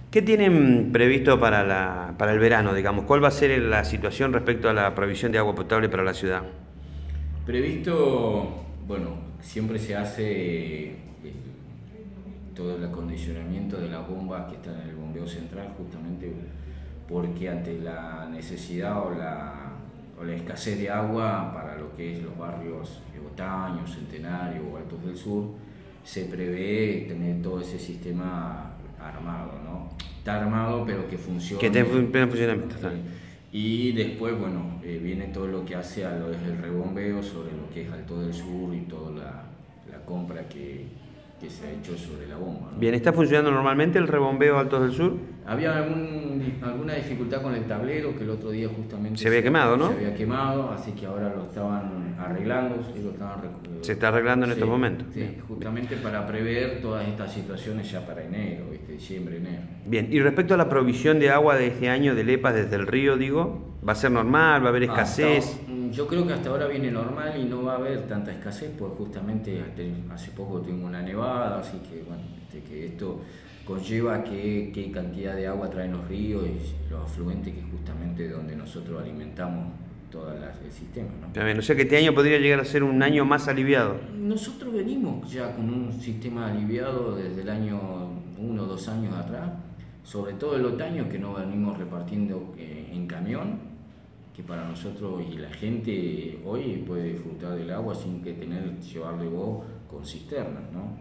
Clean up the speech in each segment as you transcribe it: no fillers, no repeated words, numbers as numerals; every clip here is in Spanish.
¿Qué tienen previsto para el verano, digamos? ¿Cuál va a ser la situación respecto a la provisión de agua potable para la ciudad? Previsto, bueno, siempre se hace todo el acondicionamiento de las bombas que están en el bombeo central, justamente porque ante la necesidad o la escasez de agua para lo que es los barrios Otaño, Centenario o Altos del Sur, se prevé tener todo ese sistema armado, ¿no? Está armado, pero que funcione. Que esté en pleno funcionamiento. Y después, bueno, viene todo lo que hace a lo que es el rebombeo sobre lo que es Alto del Sur y toda la compra que se ha hecho sobre la bomba, ¿no? Bien, ¿está funcionando normalmente el rebombeo Altos del Sur? Había alguna dificultad con el tablero que el otro día justamente se había quemado, ¿no? Se había quemado, así que ahora lo estaban arreglando. Se está arreglando en estos momentos. Sí, justamente para prever todas estas situaciones ya para enero, diciembre, enero. Bien, y respecto a la provisión de agua de este año del EPAS desde el río, digo, ¿va a ser normal? ¿Va a haber escasez? Yo creo que hasta ahora viene normal y no va a haber tanta escasez, porque justamente hace poco tuvimos una nevada, así que bueno, que esto conlleva qué cantidad de agua traen los ríos y los afluentes, que es justamente donde nosotros alimentamos todo el sistema, ¿no? Bien, o sea que este año podría llegar a ser un año más aliviado. Nosotros venimos ya con un sistema aliviado desde el año 1 o 2 años atrás, sobre todo el otaño, que nos venimos repartiendo en camión, que para nosotros y la gente hoy puede disfrutar del agua sin que llevarle vos con cisternas, ¿no?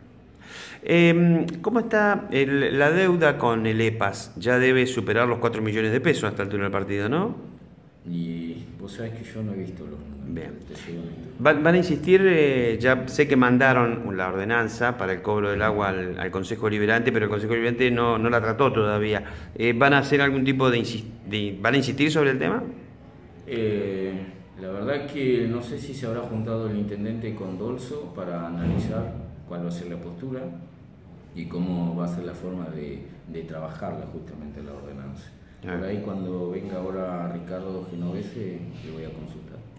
¿Cómo está la deuda con el EPAS? Ya debe superar los 4 millones de pesos hasta el turno del partido, ¿no? Y vos sabés que yo no he visto los números. Bien. ¿Van a insistir? Ya sé que mandaron la ordenanza para el cobro del agua al Consejo Deliberante, pero el Consejo Deliberante no la trató todavía. ¿Van a hacer algún tipo ¿van a insistir sobre el tema? La verdad que no sé si se habrá juntado el intendente con Dolso para analizar cuál va a ser la postura y cómo va a ser la forma de trabajarla justamente la ordenanza. Por ahí cuando venga ahora Ricardo Genovese le voy a consultar.